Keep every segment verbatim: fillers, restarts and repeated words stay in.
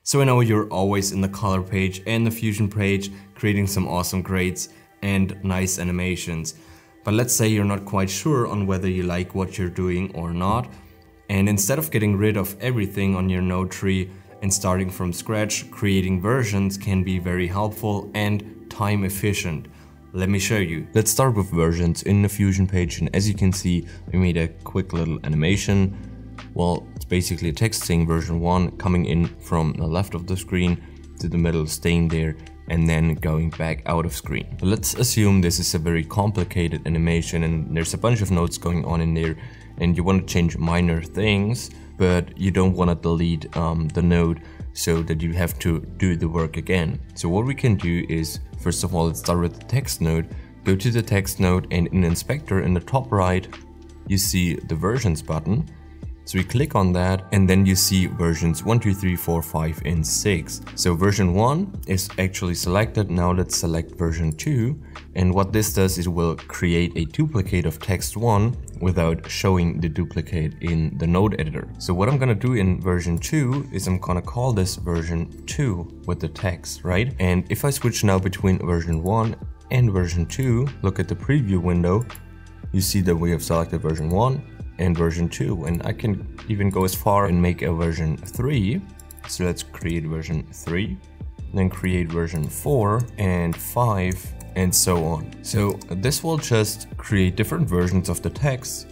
So I know you're always in the color page and the fusion page creating some awesome grades and nice animations. But let's say you're not quite sure on whether you like what you're doing or not. And instead of getting rid of everything on your node tree and starting from scratch, creating versions can be very helpful and time efficient. Let me show you. Let's start with versions in the fusion page, and as you can see, we made a quick little animation. Well, it's basically a text saying version one, coming in from the left of the screen to the middle, staying there, and then going back out of screen. Let's assume this is a very complicated animation and there's a bunch of nodes going on in there, and you want to change minor things, but you don't want to delete um, the node so that you have to do the work again. So what we can do is, first of all, let's start with the text node. Go to the text node, and in Inspector in the top right, you see the versions button. So we click on that, and then you see versions one, two, three, four, five, and six. So version one is actually selected. Now let's select version two. And what this does is it will create a duplicate of text one without showing the duplicate in the node editor. So what I'm gonna do in version two is I'm gonna call this version two with the text, right? And if I switch now between version one and version two, look at the preview window, you see that we have selected version one and version two, and I can even go as far and make a version three. So let's create version three, then create version four and five, and so on. So this will just create different versions of the text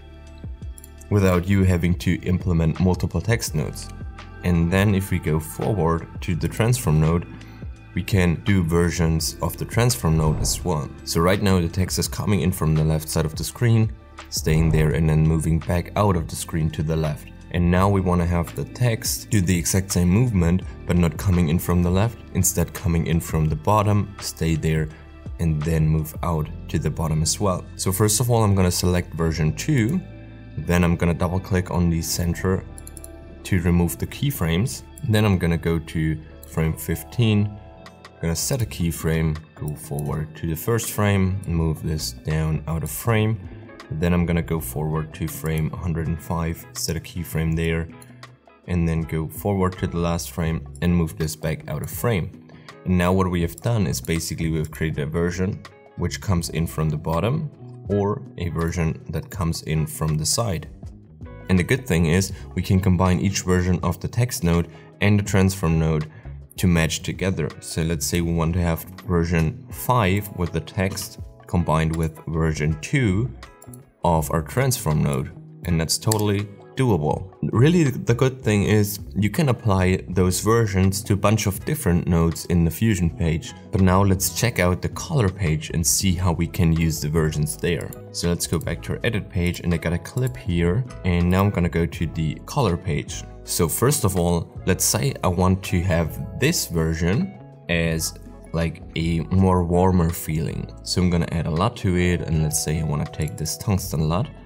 without you having to implement multiple text nodes. And then if we go forward to the transform node, we can do versions of the transform node as well. So right now the text is coming in from the left side of the screen, staying there, and then moving back out of the screen to the left. And now we want to have the text do the exact same movement, but not coming in from the left, instead coming in from the bottom, stay there, and then move out to the bottom as well. So first of all, I'm going to select version two, then I'm going to double click on the center to remove the keyframes. Then I'm going to go to frame fifteen, I'm going to set a keyframe, go forward to the first frame, move this down out of frame. Then I'm gonna go forward to frame one hundred five, set a keyframe there, and then go forward to the last frame and move this back out of frame. And now what we have done is basically we've created a version which comes in from the bottom, or a version that comes in from the side. And the good thing is we can combine each version of the text node and the transform node to match together. So let's say we want to have version five with the text combined with version two of our transform node, and that's totally doable. Really, the good thing is you can apply those versions to a bunch of different nodes in the fusion page. But now let's check out the color page and see how we can use the versions there. So let's go back to our edit page, and I got a clip here, and now I'm gonna go to the color page. So first of all, let's say I want to have this version as like a more warmer feeling. So I'm gonna add a L U T to it, and let's say I want to take this tungsten L U T.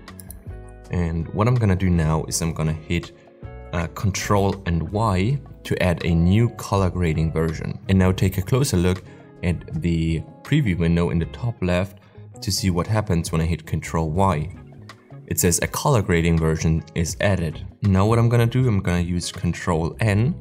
And what I'm gonna do now is I'm gonna hit uh, Control and Y to add a new color grading version. And now take a closer look at the preview window in the top left to see what happens when I hit Control Y. It says a color grading version is added. Now what I'm gonna do, I'm gonna use Control N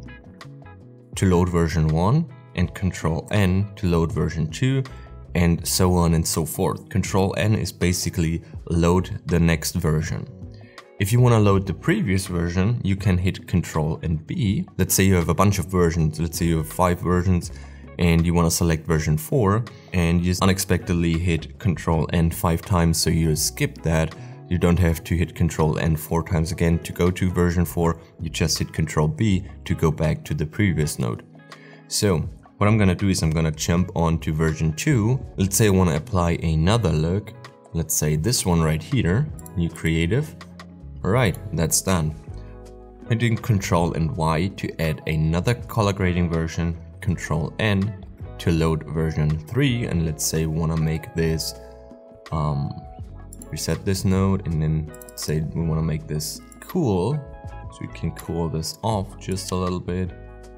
to load version one, and Control N to load version two, and so on and so forth. Control N is basically load the next version. If you want to load the previous version, you can hit Control and B. Let's say you have a bunch of versions, let's say you have five versions, and you want to select version four, and you unexpectedly hit Control N five times, so you skip that. You don't have to hit Control N four times again to go to version four, you just hit Control B to go back to the previous node. So what I'm gonna do is I'm gonna jump on to version two. Let's say I wanna apply another look. Let's say this one right here, new creative. Alright, that's done. Hitting Control and Y to add another color grading version, Control N to load version three, and let's say we wanna make this, um, reset this node, and then say we wanna make this cool. So we can cool this off just a little bit.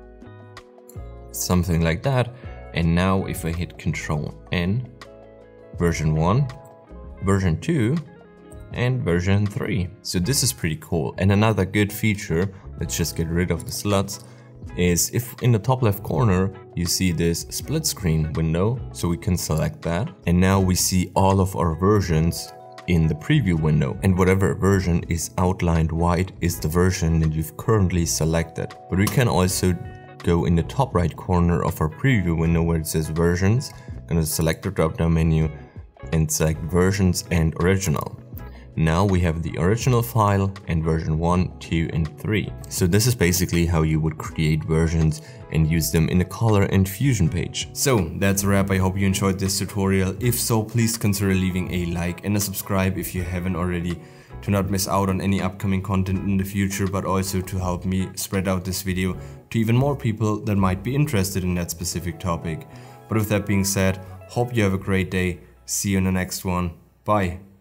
Something like that. And now if I hit Control N, version one, version two, and version three. So this is pretty cool. And another good feature, let's just get rid of the slots, is if in the top left corner you see this split screen window, so we can select that, and now we see all of our versions in the preview window, and whatever version is outlined white is the version that you've currently selected. But we can also go in the top right corner of our preview window where it says versions. I'm gonna select the drop down menu and select versions and original. Now we have the original file and version one, two and three. So this is basically how you would create versions and use them in the Color and Fusion page. So that's a wrap. I hope you enjoyed this tutorial. If so, please consider leaving a like and a subscribe if you haven't already, to not miss out on any upcoming content in the future, but also to help me spread out this video to even more people that might be interested in that specific topic. But with that being said, hope you have a great day. See you in the next one. Bye.